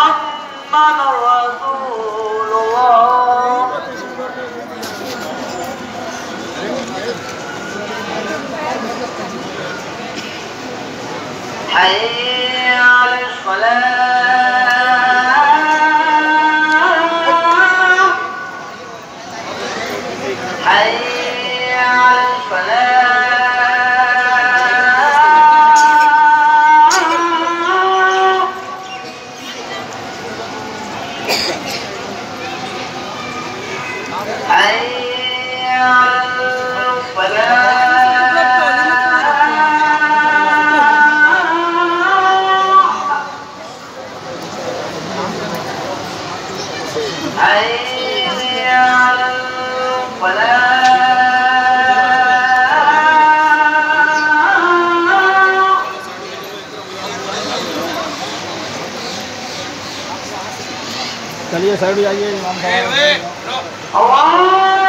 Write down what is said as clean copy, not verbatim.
محمد رسول الله. حي على الصلاة. حي على الصلاة. حي على الفلاح. حي على الفلاح. चलिए साइड जाइए इमाम साहब। Allah